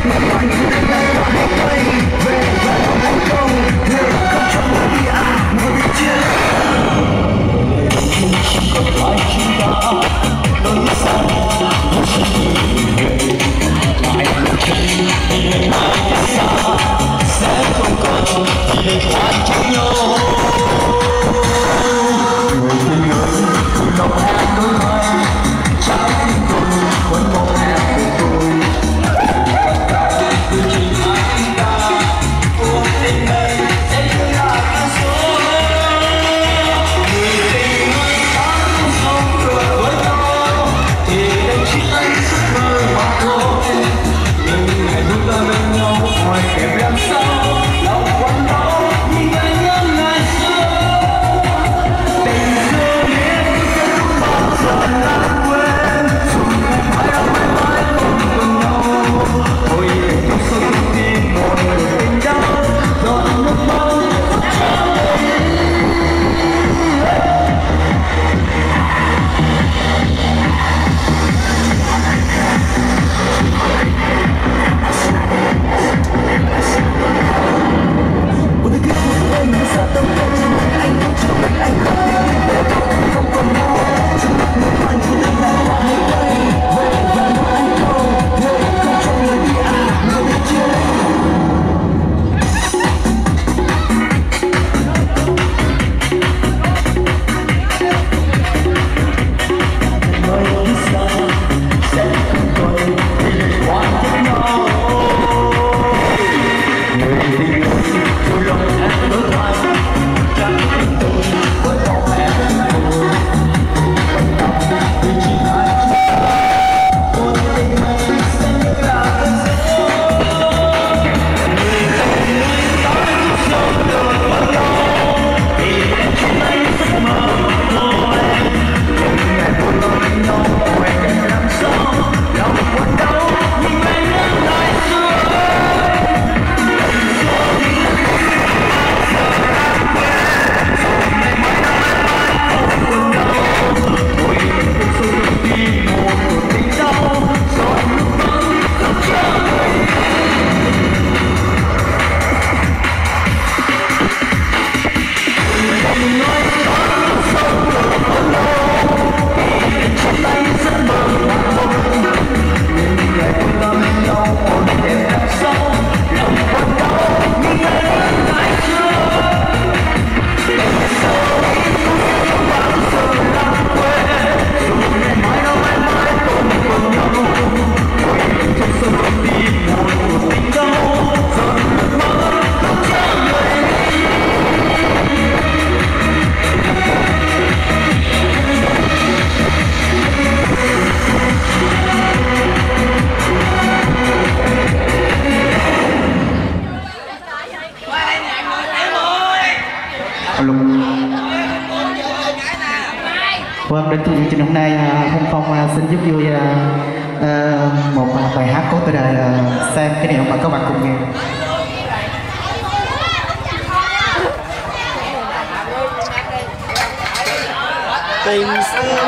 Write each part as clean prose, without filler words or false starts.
Vâng, đến chương trình hôm nay Thanh Phong xin giúp vui một bài hát có tựa đề Xem cái điều mà các bạn cùng nghe. Tình xưa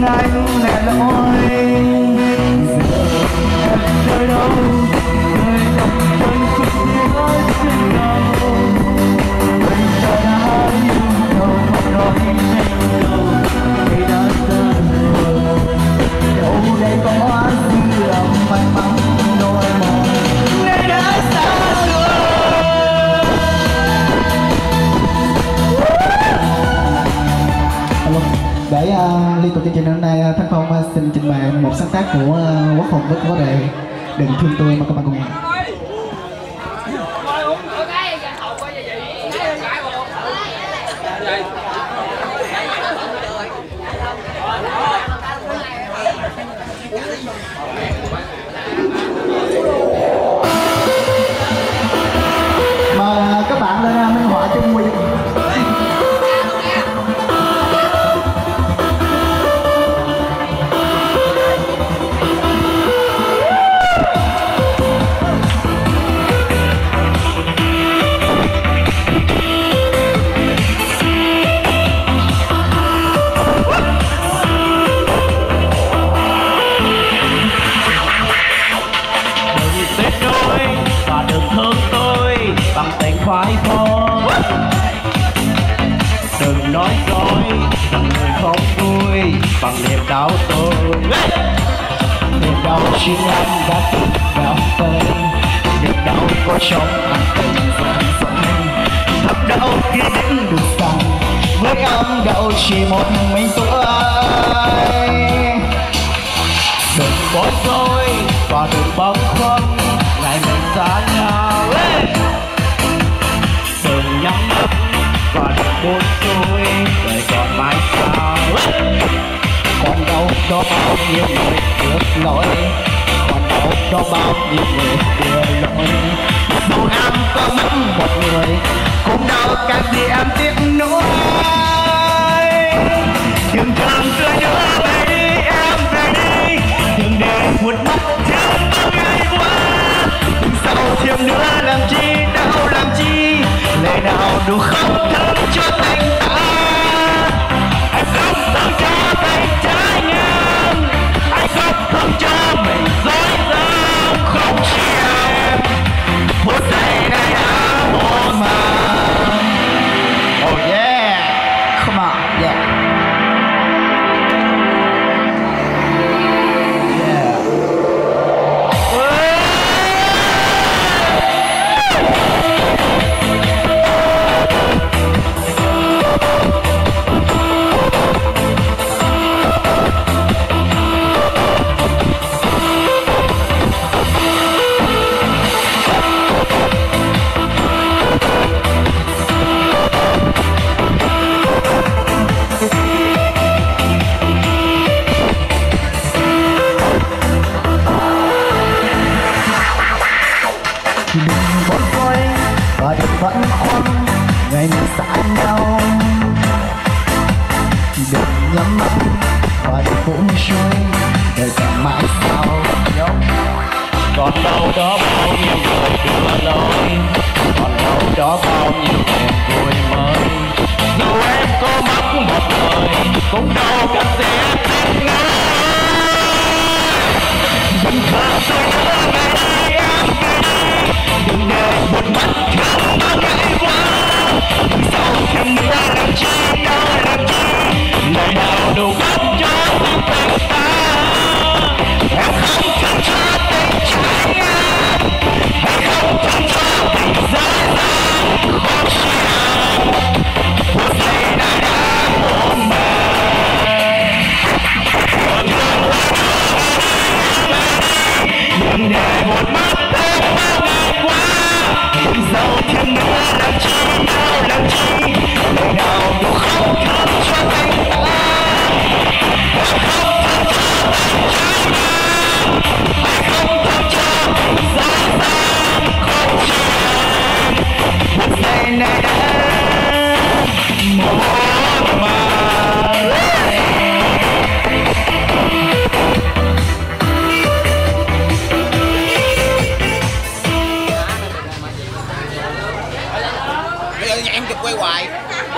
anh lẻ loi nơi đâu nơi đâu chân cũng nhớ chân nào anh ta đã yêu nhau không nói nên đâu khi đã xa rồi đâu đây có hoa dư lòng may mắn đôi mòn nơi đã xa rồi. Để liên tục chương trình hôm nay Thanh Phong xin trình bày một sáng tác của Quốc Hùng với có đề Đừng Thương Tôi mà các bạn cùng nghe. Mà các bạn lên minh họa cho mua cho phải thôi. Đừng nói dối rằng người không vui bằng niềm đau tôi. Niềm đau chính anh đã từng vào tay, niềm đau có trong anh từng dần dần. Thật đau khi đến được rằng với em đau chỉ một mình tôi. Đừng bối rối và đừng băn khoăn ngày mình xa nhau. Đừng nhắm mắt và đừng buồn xuôi, đời còn mãi sao. Còn đâu đó bao nhiêu người được lỗi, còn đâu đó bao nhiêu người đưa lỗi. Dù em có mất một người cũng đâu cái gì em tiếc nuối. Đừng thầm tươi nữa về đi em về đi, đừng để một mắt thêm bao ngày qua. Đừng sau thêm nữa làm chi đau làm chi, lệ nào đủ khóc thấm cho tình ta. Anh khóc không cho tay trái ngang, anh khóc không cho mình dối gian. Không chỉ em một giây này đã muộn màng. Oh yeah, come on, yeah. Và đừng băn khoăn ngày mình xa nhau. Đừng nhắm mắt và đừng buông xuôi, đời còn mãi sau. Còn đâu đó bao nhiêu người đưa lối, còn đâu đó bao nhiêu niềm vui mới. Dù em có mất một người cũng đâu cần gì em thích ngơi. Đừng thở tôi nữa ngày đi em về đi, đừng để một mắt thương bao ngày qua. Đừng sau thêm nữa làm chi đâu làm chi, lời nào đủ khóc cho tim tình ta. Em không cần cho tình trái ngang, em không cần cho tình dối gian. Không chỉ em một giây này đã muộn màng. Đừng để một mắt thêm bao ngày qua. Đừng giấu thêm nữa làm chi đâu làm chi, lời nào đủ khóc thấm cho tình ta. Em không thấm cho tình trái ngang, em không thấm cho tình dối gian. Không chỉ em một giây này đã muộn màng. Em chụp quay hoài.